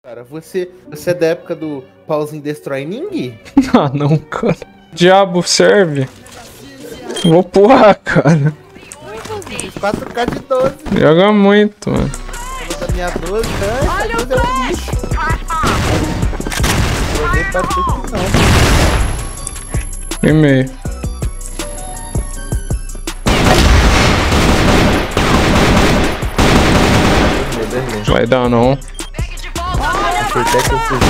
Cara, você é da época do pauzinho destrói ninguém? Ah, não, cara. Diabo serve. Vou pular, cara. 4K de 12. Joga muito, mano. Da minha 12, olha o lixo. Joguei pra tudo não. E meio. Vai dar não. Até que eu fugi.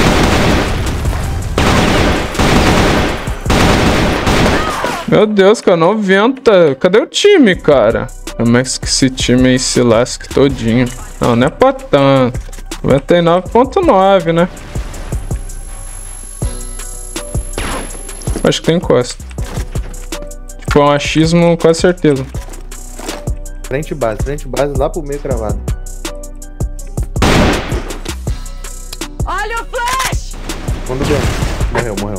Meu Deus, cara, 90. Cadê o time, cara? Mas que esse time aí se lasque todinho. Não, não é pra tanto. 99.9, né? Acho que tem encosta. Tipo, é um achismo, com certeza. Frente base lá pro meio cravado. Olha o flash! Quando deu. Morreu.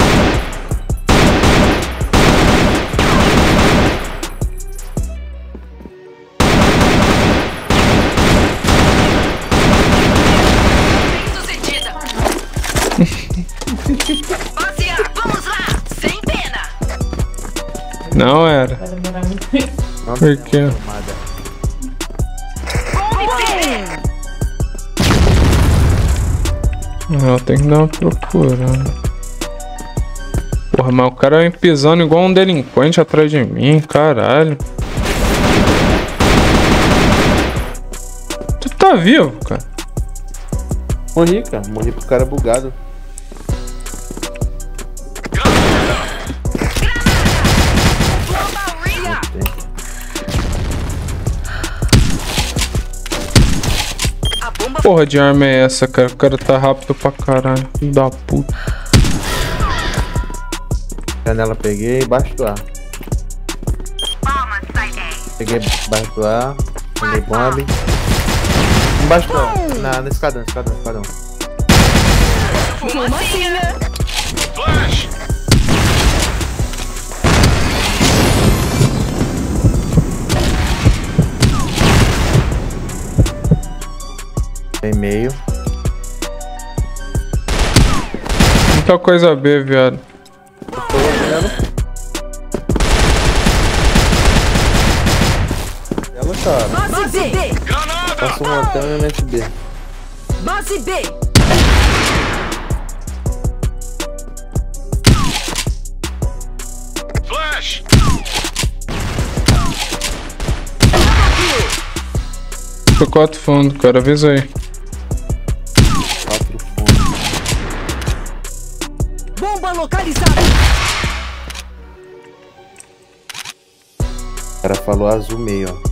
Vamos lá, sem pena. Não era. Vai demorar muito tempo. Por quê? Não, tem que dar uma procurada. Porra, mas o cara vem pisando igual um delinquente atrás de mim, caralho. Tu tá vivo, cara? Morri, cara. Morri pro cara bugado. Porra de arma é essa, cara? O cara tá rápido pra caralho. Filho da puta. Janela peguei, baixo do ar. Peguei baixo do ar. Peguei bomb. Embaixo do ar. Na escadão. Flash! Tem meio. Muita coisa B, viado. Tô olhando. Ela, cara. Base B! Passa um hotel e um MSB. Base B! Flash! Tô 4 fundo, cara. Avisa aí. 4 fundos. Bomba localizada! O cara falou azul meio, ó.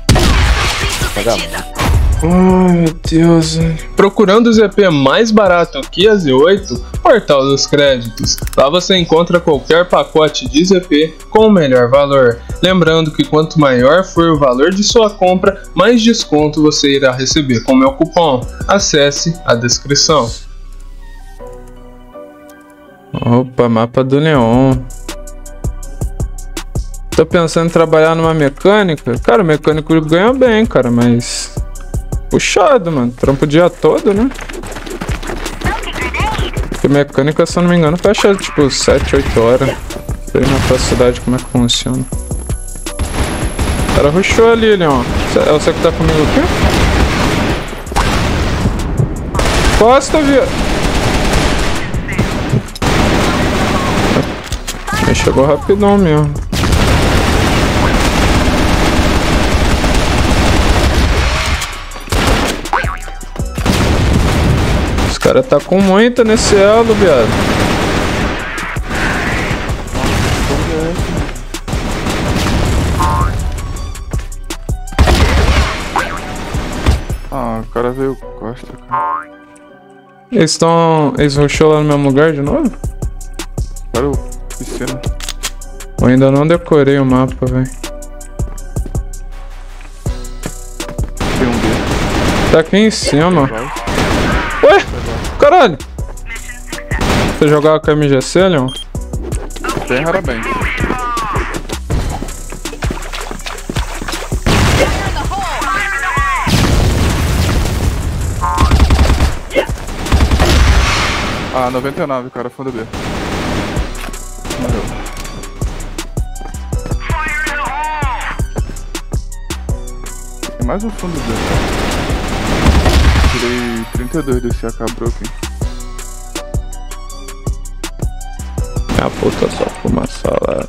Ai, meu Deus. Procurando o ZP mais barato que a Z8, Portal dos Créditos. Lá você encontra qualquer pacote de ZP com o melhor valor. Lembrando que quanto maior for o valor de sua compra, mais desconto você irá receber com meu cupom. Acesse a descrição. Opa, mapa do Neon. Tô pensando em trabalhar numa mecânica. Cara, o mecânico ganha bem, cara, mas... puxado, mano. Trampo o dia todo, né? Porque mecânica, se eu não me engano, fecha tipo 7, 8 horas. Sei na tua cidade como é que funciona. O cara rushou ali, Leon. É você que tá comigo aqui? Costa, viu? Ele chegou rapidão mesmo. Os caras tá com muita nesse elo, viado. Ah, o cara veio costa, cara. Eles rushou lá no mesmo lugar de novo? Cara, piscina. Eu ainda não decorei o mapa, velho. Tem um B. Tá aqui em cima. Vai. Ué? Caralho! Você jogava com a MGC, Leon? Bem raramente. Ah, 99, cara, fundo B. Morreu. Tem mais um fundo B. Tirei 32 desse AK Broken. Minha puta só fumaça lá.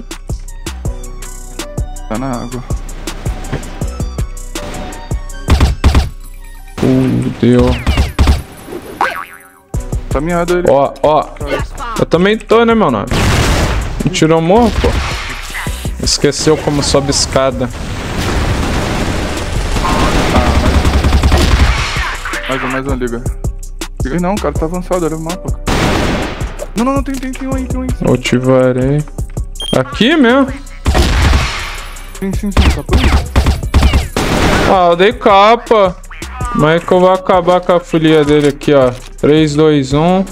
Tá na água. Deu. Tá miado ele. Ó. Eu também tô, né, meu nome? Não tirou morro, pô. Esqueceu como sobe escada. Mais um, liga. Liga não, cara, tá avançado, olha o mapa. Não, tem um aí. Motivarei. Aqui mesmo? Sim, tá por aí. Ah, eu dei capa. Mas é que eu vou acabar com a folia dele aqui, ó. 3, 2, 1.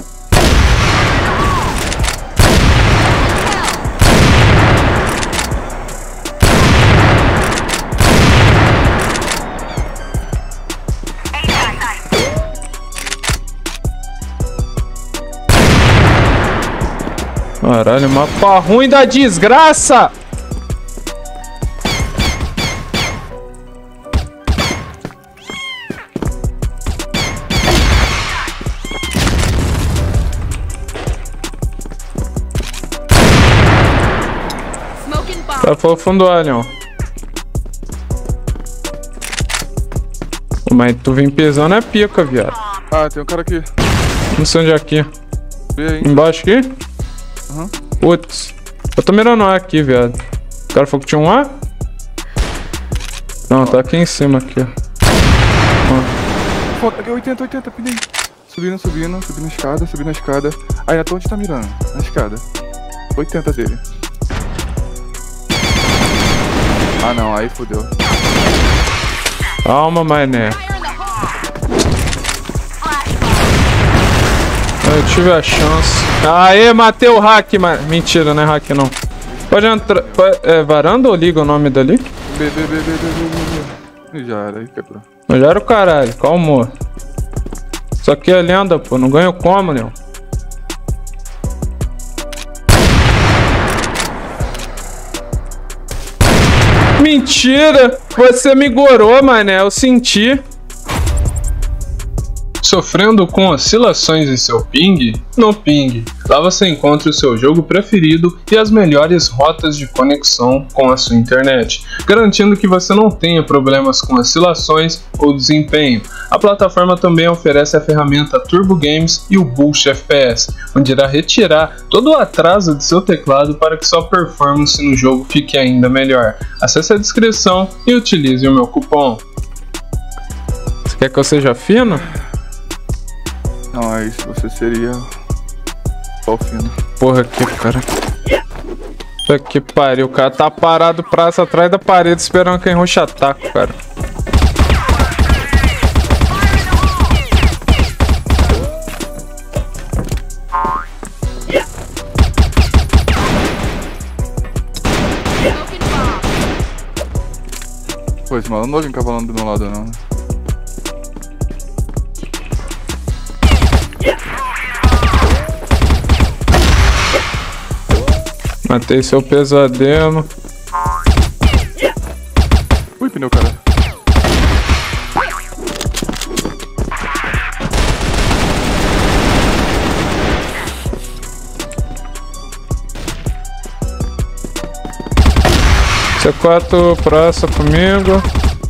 Caralho, mapa ruim da desgraça! Smoking bomb. Tá pro fundo do alien, ó. Mas tu vem pesando é pica, viado. Ah, tem um cara aqui. Não sei onde é aqui. Vê aí. Embaixo aqui? Aham. Putz. Eu tô mirando A aqui, viado. O cara falou que tinha um A? Não, tá aqui em cima, aqui, ó. Foda, aqui, 80, pinei. Subindo a escada. Aí na torre tá mirando, na escada. 80 dele. Ah não, aí fodeu. Calma, mané. Eu tive a chance. Aê, matei o hack, mas... Mentira, não é hack não. Pode entrar... É varanda ou liga o nome dali? B. E já era, aí quebrou. Não, já era o caralho, calmou. Isso aqui é lenda, pô. Não ganho como, Leon. Mentira! Você me gorou, mané. Eu senti. Sofrendo com oscilações em seu ping? No Ping. Lá você encontra o seu jogo preferido e as melhores rotas de conexão com a sua internet, garantindo que você não tenha problemas com oscilações ou desempenho. A plataforma também oferece a ferramenta Turbo Games e o Boost FPS, onde irá retirar todo o atraso de seu teclado para que sua performance no jogo fique ainda melhor. Acesse a descrição e utilize o meu cupom. Você quer que eu seja fino? Não, aí se você seria pau fino. Porra, que cara. Puta que pariu, o cara tá parado praça atrás da parede esperando quem ruxa ataco, cara. Pô, esse maluco não vem cavalando do meu lado não. Matei seu pesadelo. Ui, pneu, cara. C4 praça comigo.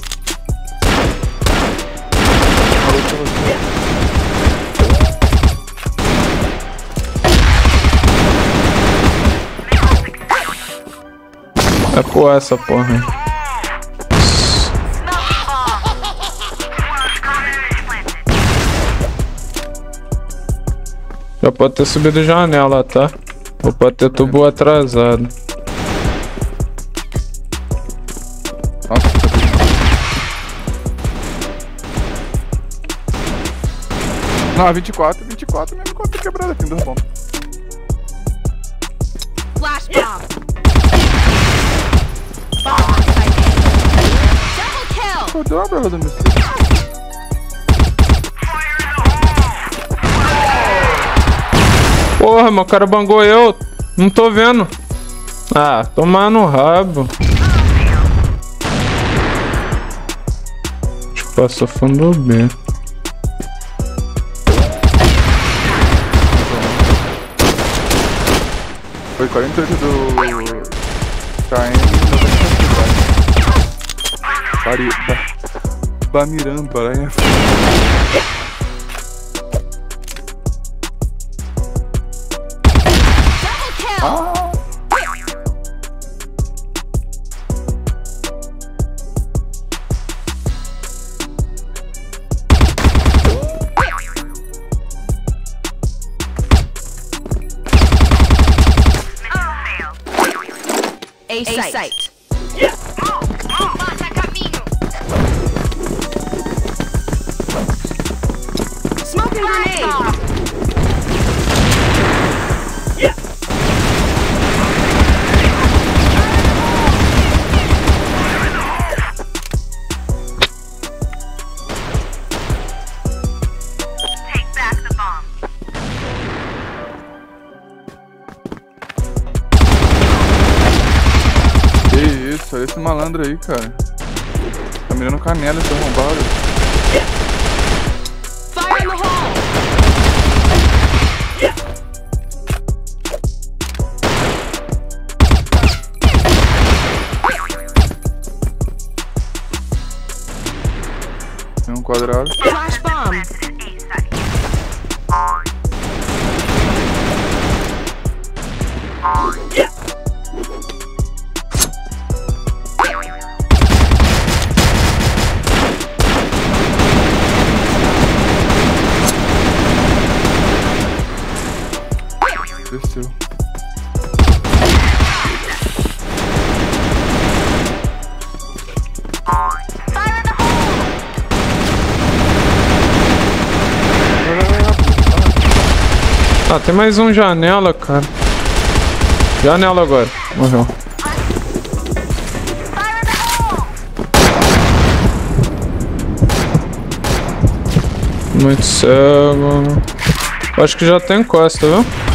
É por essa porra, hein? Já pode ter subido janela, tá? Ou pode ter tubo atrasado. Nossa, tá bem. Não, 24 mesmo conta quebrada, tem 2 bombas. Flash bomb. Bomb sighted. Double kill. Pô, deu uma bela do meu Porra, meu cara bangou eu. Não tô vendo. Ah, tomar no rabo. Acho que passou fundo B. Foi 48 do... KM, 90. Bamiramba, né? Double kill. A site. Passa caminho. Smoking grenade. Take back the bomb. Que isso, olha esse malandro aí, cara. Tá mirando canela esse arrombado. Fire in the hole. Tem um quadrado. Flash bomb. Desceu. Ah, tem mais um janela, cara. Janela agora. Morreu. Muito cego. Acho que já tem encosta, viu?